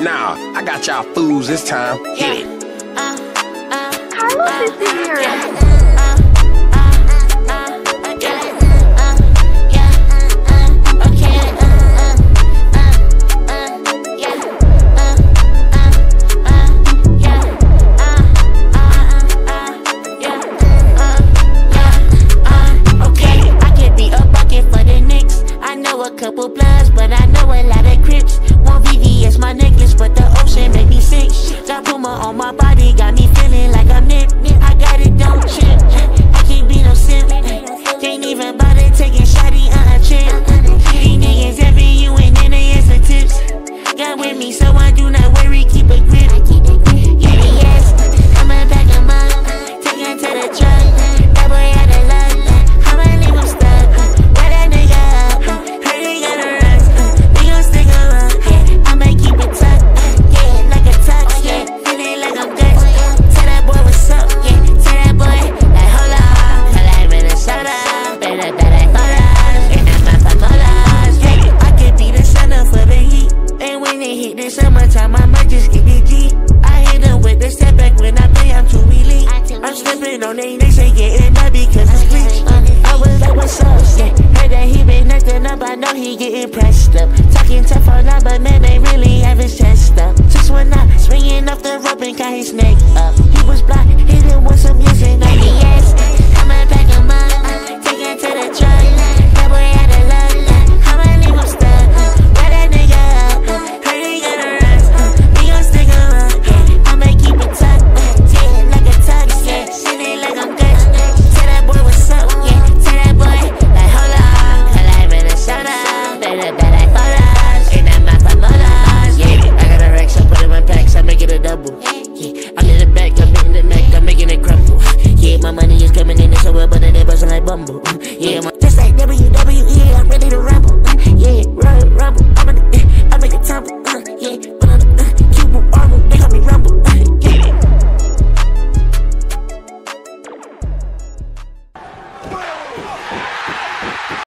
Nah, I got y'all fools this time. Hit it. Carlos is in here. Couple bloods, but I know a lot of Crips. One VVS my necklace, but the ocean make me sick. Got Puma on my body, got me feeling like I'm Nip. I got it, don't trip. I can't be no simp. Can't even bother taking shawty on a trip. These niggas envy you and then they answer tips. Got with me, so I do not worry, keep a grip. Yeah, yes, I'ma back him up, take him to the truck. That boy had a luck, I'ma leave him stuck. Summertime, I might just get the G. I hit them with the step back when I play, I'm too elite. I'm stepping on they say getting up because it's bleach. I was like, what's up? Yeah, heard that he been acting up, I know he getting pressed up. Talking tough on that, but man, they really have his chest up. Just when I swinging off the rope and got his neck up. He was blind, hit him with some yes and no yes. I'ma back him up, take him to the truck. That boy had a luck, I'ma leave him stuck. I'm in the back, I'm making it Mac, I'm making it crumble. Yeah, my money is coming in, it's over, but it ain't bustin' like Bumble. Yeah,